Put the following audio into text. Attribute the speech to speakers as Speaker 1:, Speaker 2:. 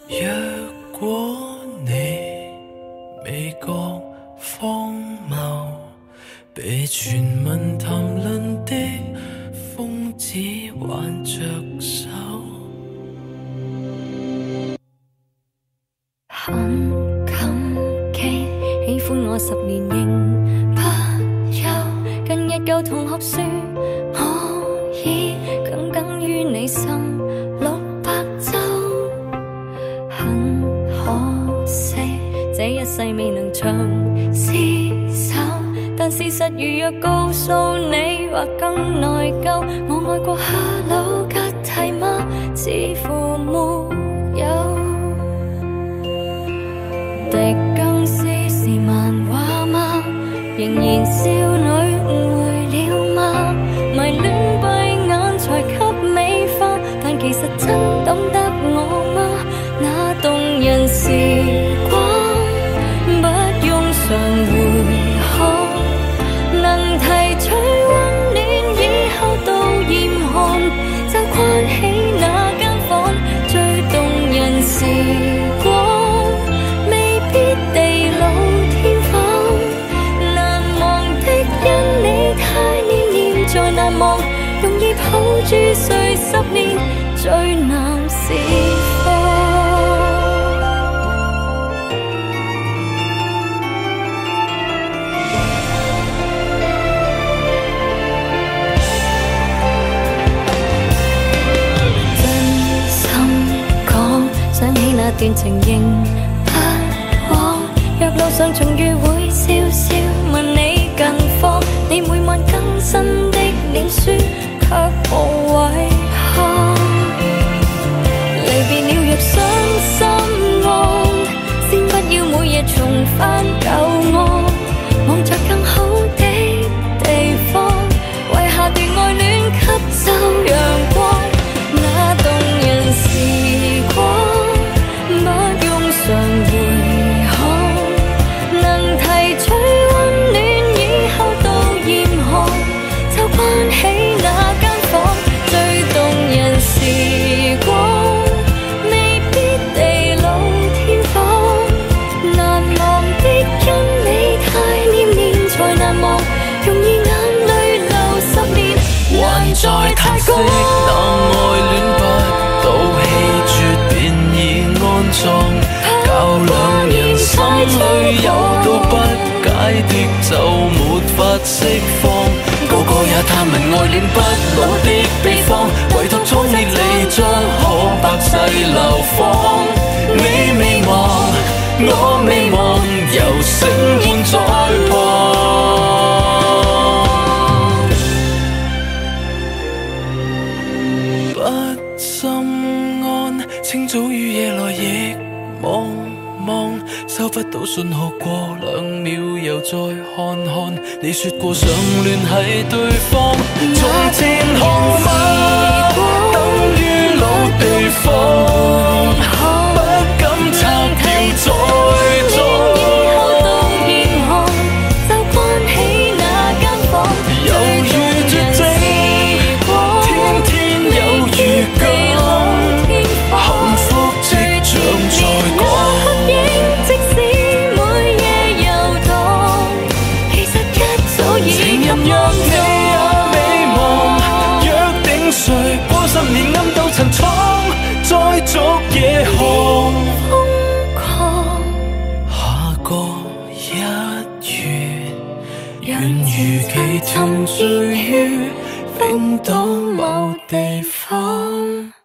Speaker 1: 若果你未覺荒謬，被全民談論的瘋子挽着手，
Speaker 2: 很感激喜歡我10年仍不休。近日舊同學說我已耿耿於你心600週，很可惜這一世未能長廝守。但事實如若告訴你，或更內疚。我愛過 Hello 吉蒂嗎？似乎沒有。狄更斯是漫畫嗎？仍然少女誤會了嗎？迷戀閉眼才給美化，但其實真懂得我嗎？那動人時光不用常回看，能提取溫暖以後到嚴寒，就關起那間房。最動人時光地老天荒，難忘的因你太念念在難忘，容易抱住睡10年最難是放。真心講，想起那段情仍若路上重遇會笑笑問你近況，你每晚更新的臉書卻無遺憾。離別了若傷心愛，先不要每夜重返舊愛，望着更好的地方，為下段愛戀吸收陽光。那動人時光不用常回關起那間房，最動人時光未必地老天荒，難忘的因你太念念才難忘，容易眼淚流10年還在太高。
Speaker 1: 那愛戀不到氣絕便已安葬，教兩人心裏有道不解的就沒法釋放。個個也探問愛戀不老的秘方，唯獨衝烈離將可百世流芳。你未忘，我未忘，由星換再旁。不心安，清早與夜來亦茫茫，收不到信號過2秒又再看看，你說過想聯繫對方，從前號碼等於老地方，不敢拆掉再裝。就關起那間房，猶如絕症，天天有預感，幸福即將在過。情人若你也未忘，約定誰過10年暗度陳倉，再續夜航。瘋狂下個1月，願如期沉醉於冰島某地方。